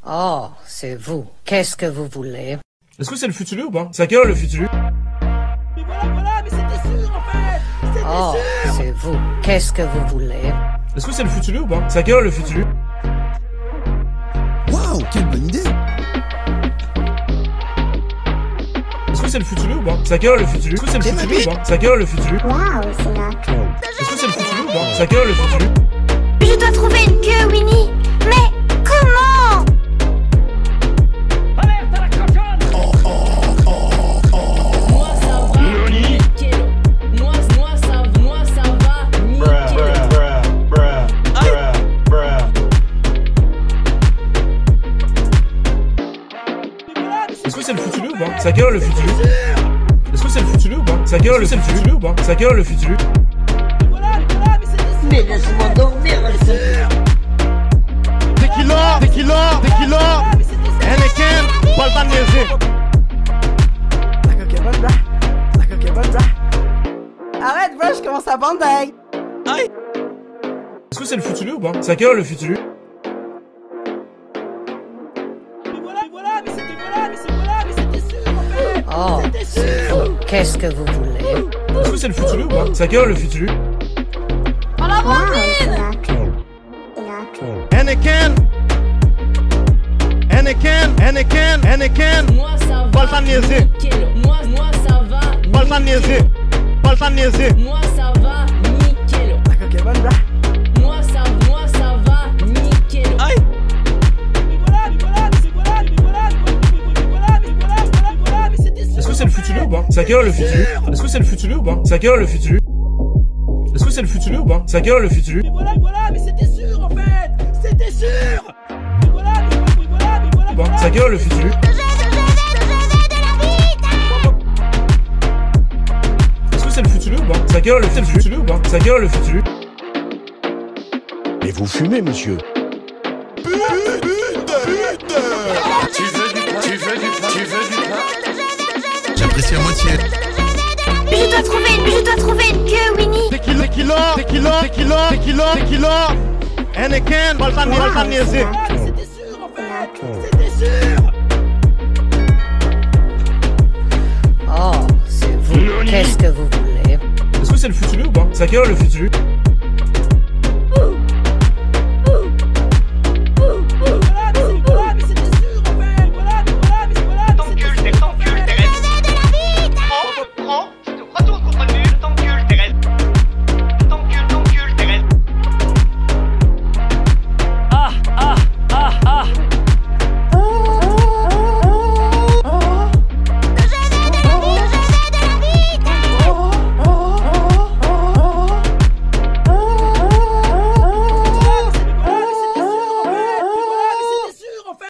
Oh, c'est vous. Qu'est-ce que vous voulez? Est-ce que c'est le futur ou pas? C'est à quelle heure le futur? Mais voilà, mais c'était sûr en fait. C'était Oh, sûr. c'est vous. Qu'est-ce que vous voulez? Est-ce que c'est le futur ou pas? C'est à quelle heure le futur? Waouh, quelle bonne idée! Est-ce que c'est le futur ou pas? C'est à quelle heure le futur? Est-ce que c'est le C'est ma futur ou bite. pas? C'est à quelle heure le futur? Waouh, c'est là. Est-ce que c'est le futur ou pas? C'est à quelle heure le futur? Je dois trouver une queue, Winnie. Mais comment? Alerte à la cochonne. Moi ça va, nickel. Moi ça va, nickel. Est-ce que c'est le futur ou pas? C'est à quelle heure le futur? Est-ce que c'est le futur ou pas? C'est à quelle heure le futur ou pas? C'est à quelle heure le futur? Mais voilà, mais c'était sûr. Mais laisse-moi dormir, Tequila, tequila, tequila, Henneken, Baltanese. La coque est bonne, bra. Arrête, bro, je commence à bander. Est-ce que c'est le futur ou pas? C'est à quelle heure le futur? Mais voilà, mais c'était sûr en fait. Oh, C'était c'est sûr. vous. Qu'est-ce que vous voulez? Est-ce que c'est le futur ou pas? C'est à quelle heure le futur? Waouh, c'est là. Henneken, Henneken, Henneken, Henneken, Moi ça va, Baltanese. nickel. Moi ça va, Baltanese, Baltanese. moi ça va, nickel. La coque est bonne, bra. Moi ça va, nickel. Mais c'était sûr. Est-ce que c'est le futur ou pas? C'est à quelle heure le futur? Est-ce que c'est le futur ou pas? C'est à quelle heure le futur? Est-ce que c'est le futur ou pas? C'est à quelle heure le futur? Mais voilà, mais c'était sûr en fait. C'était sûr. Mais voilà. Ou pas? C'est à quelle heure le futur? Est-ce que c'est le futur ou pas? C'est à quelle heure le futur ou pas? C'est à quelle heure le futur? Mais vous fumez, monsieur! J'apprécie à moitié. Je dois trouver une queue, Winnie. Tequila, tequila, tequila, tequila, tequila, tequila, Henneken, Baltanese. C'était sûr en fait. C'était sûr. Oh, c'est vous. Qu'est-ce que vous voulez? Est-ce que c'est le futur ou pas? C'est à quelle heure le futur?